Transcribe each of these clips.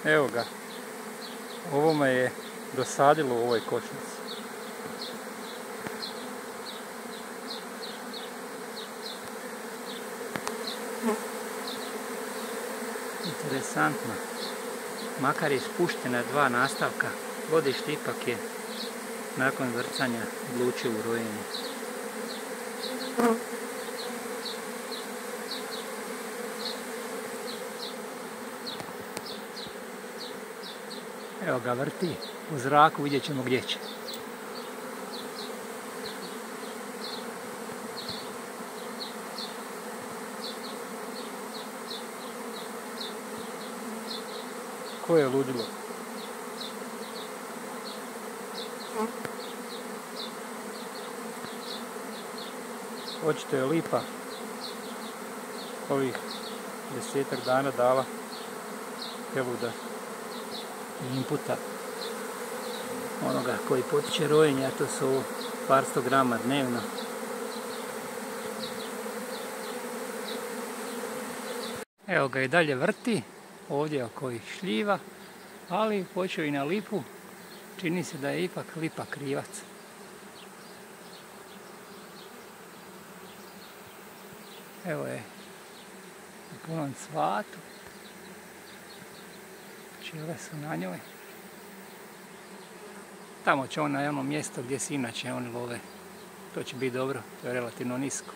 Evo ga, ovo me je dosadilo u ovoj kočnici. Interesantno, makar je spuštena 2 nastavka, godište ipak je nakon vrcanja odlučio u rojenje. Evo ga vrti u zraku, vidjet ćemo gdje će. Ko je ludilo? Očito je lipa ovih 10-ak dana dala peluda i inputa onoga koji potiče rojenje, a to su par 100 grama dnevno. Evo ga i dalje vrti, ovdje oko ovih šljiva, ali počeo i na lipu, čini se da je ipak lipa krivac. Evo je u punom cvatu, pčele su na njoj. Tamo će on na jedno mjesto gdje se inače oni love. To će biti dobro, to je relativno nisko.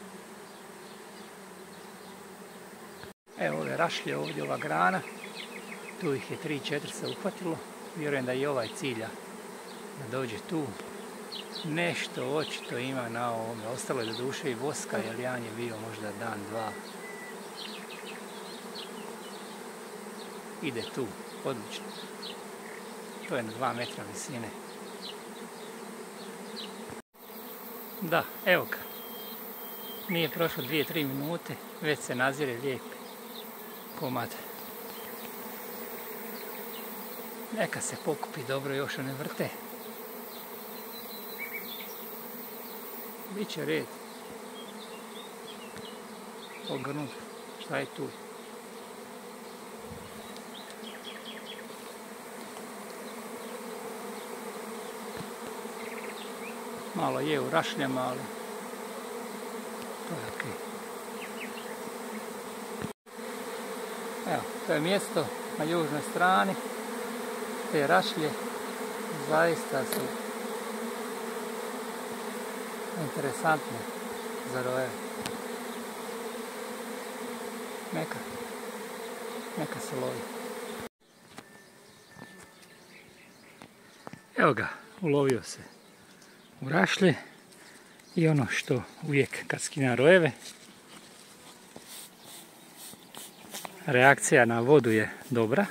Evo ove rašlje ovdje, ova grana. Tu ih je 3-4 se uhvatilo. Vjerujem da i ovaj cilja da dođe tu. Nešto očito ima na ovome. Ostalo je do duše i voska, jer Jan je bio možda dan, dva. Ide tu, odlično. To je na 2 metra visine. Da, evo ga. Nije prošlo 2-3 minute, već se nazire lijep komad. Neka se pokupi dobro, još one vrte. Biće red. Ogrnut. Šta je tu? Malo je u rašljama, ali to je okej. Evo, to je mjesto na južnoj strani. Te rašlje zaista su interesantne za rojeve. Neka se lovi. Evo ga, ulovio se u rašlje i ono što uvijek kad skinem rojeve, reakcija na vodu je dobra.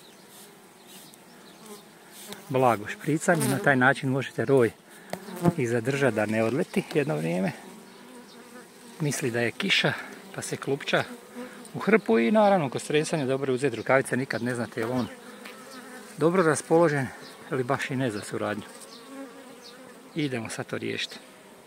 Blago špricanje, na taj način možete roj i zadržati da ne odleti jedno vrijeme. Misli da je kiša pa se klupča u hrpu i naravno kod stresanja dobro je uzeti rukavice, nikad ne znate je li on dobro raspoložen ili baš i ne za suradnju. Idemo sad to riješiti.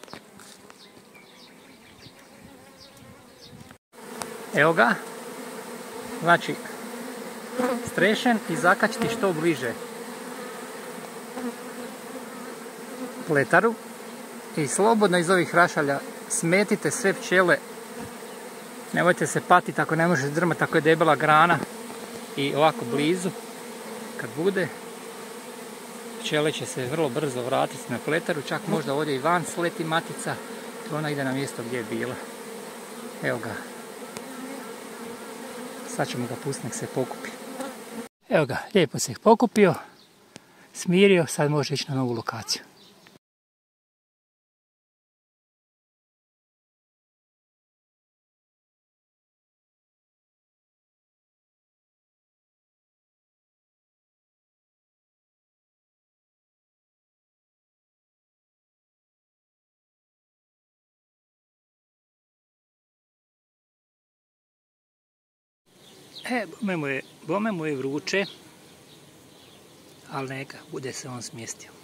Evo ga, znači strešen i zakačiti što bliže pletaru i slobodno iz ovih rašalja smetite sve pčele. Nemojte se patiti ako ne možete drmati, ako je debela grana i ovako blizu. Kad bude, pčele će se vrlo brzo vratiti na pletaru, čak možda ovdje i van sleti matica i ona ide na mjesto gdje je bila. Evo ga. Sad ćemo ga pustiti nek se pokupi. Evo ga, lijepo se pokupio, smirio, sad može ići na novu lokaciju. Bome mu je vruće, ali neka, bude se on smjestio.